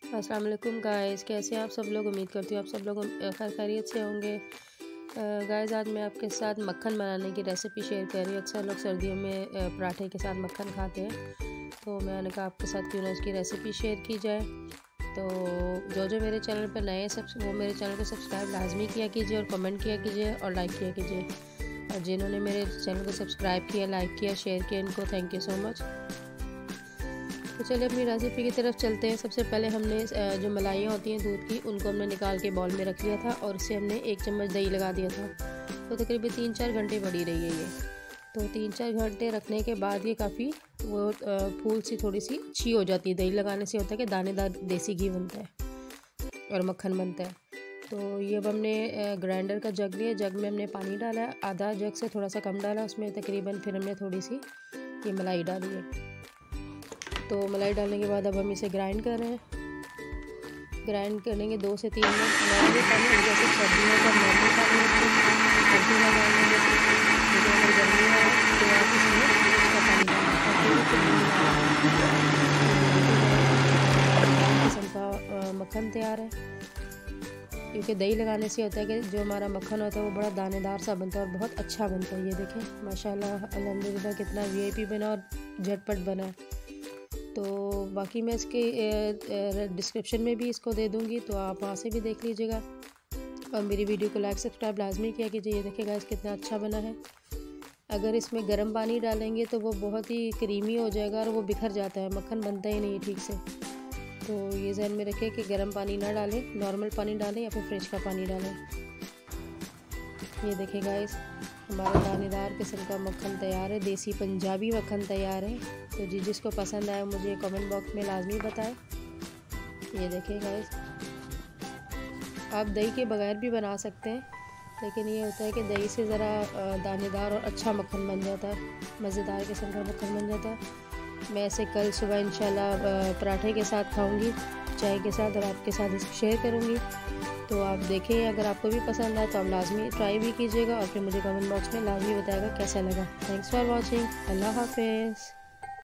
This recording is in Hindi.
अस्सलाम वालेकुम गाइस, कैसे हैं आप सब लोग। उम्मीद करती हूँ आप सब लोग खैर खैरियत से होंगे। गाइस आज मैं आपके साथ मक्खन बनाने की रेसिपी शेयर कर रही हूँ। अक्सर लोग सर्दियों में पराठे के साथ मक्खन खाते हैं, तो मैंने कहा आपके साथ क्यों ना उसकी रेसिपी शेयर की जाए। तो जो मेरे चैनल पर नए वो मेरे चैनल को सब्सक्राइब लाजमी किया कीजिए और कमेंट किया कीजिए और लाइक किया कीजिए। और जिन्होंने मेरे चैनल को सब्सक्राइब किया, लाइक किया, शेयर किया, इनको थैंक यू सो मच। तो चलिए अपनी रेसिपी की तरफ चलते हैं। सबसे पहले हमने जो मलाइयाँ होती हैं दूध की, उनको हमने निकाल के बाउल में रख लिया था और इससे हमने 1 चम्मच दही लगा दिया था। तो तकरीबन 3-4 घंटे पड़ी रही है ये। तो 3-4 घंटे रखने के बाद ये काफ़ी वो फूल सी थोड़ी सी अच्छी हो जाती है। दही लगाने से होता है कि दानेदार देसी घी बनता है और मक्खन बनता है। तो ये अब हमने ग्राइंडर का जग लिया, जग में हमने पानी डाला, आधा जग से थोड़ा सा कम डाला उसमें तकरीबन। फिर हमने थोड़ी सी ये मलाई डाली है। तो मलाई डालने के बाद अब हम इसे ग्राइंड कर रहे हैं। ग्राइंड करेंगे 2 से 3 मिनट। नॉर्मल पानी जैसे सर्दियों का नॉर्मल पानी सर्दी में डालेंगे, लेकिन अगर गर्मी है तो आप इसमें उसका पानी डालें। किस्म का मक्खन तैयार है, क्योंकि दही लगाने से होता है कि जो हमारा मक्खन होता है वो बड़ा दानेदार सा बनता है और बहुत अच्छा बनता है। ये देखें माशाल्लाह अल्हम्दुलिल्लाह कितना वीआईपी बना और झटपट बना। तो बाकी मैं इसके डिस्क्रिप्शन में भी इसको दे दूँगी, तो आप वहाँ से भी देख लीजिएगा। और मेरी वीडियो को लाइक सब्सक्राइब लाजमी किया कीजिए। ये देखिएगा इस कितना अच्छा बना है। अगर इसमें गर्म पानी डालेंगे तो वो बहुत ही क्रीमी हो जाएगा और वो बिखर जाता है, मक्खन बनता ही नहीं ठीक से। तो ये ध्यान में रखें कि गर्म पानी ना डालें, नॉर्मल पानी डालें या फिर फ्रिज का पानी डालें। ये देखिएगा इस हमारा दानेदार किस्म का मक्खन तैयार है, देसी पंजाबी मक्खन तैयार है। तो जिसको पसंद आए मुझे कमेंट बॉक्स में लाजमी बताएं। ये देखिएगा इस आप दही के बगैर भी बना सकते हैं, लेकिन ये होता है कि दही से ज़रा दानेदार और अच्छा मक्खन बन जाता है, मज़ेदार किस्म का मक्खन बन जाता है। मैं इसे कल सुबह इंशाल्लाह पराठे के साथ खाऊंगी, चाय के साथ, और आपके साथ इसे शेयर करूंगी। तो आप देखें, अगर आपको भी पसंद आए तो आप लाजमी ट्राई भी कीजिएगा और फिर मुझे कमेंट बॉक्स में लाजमी बताएगा कैसा लगा। Thanks for watching. अल्लाह हाफिज़।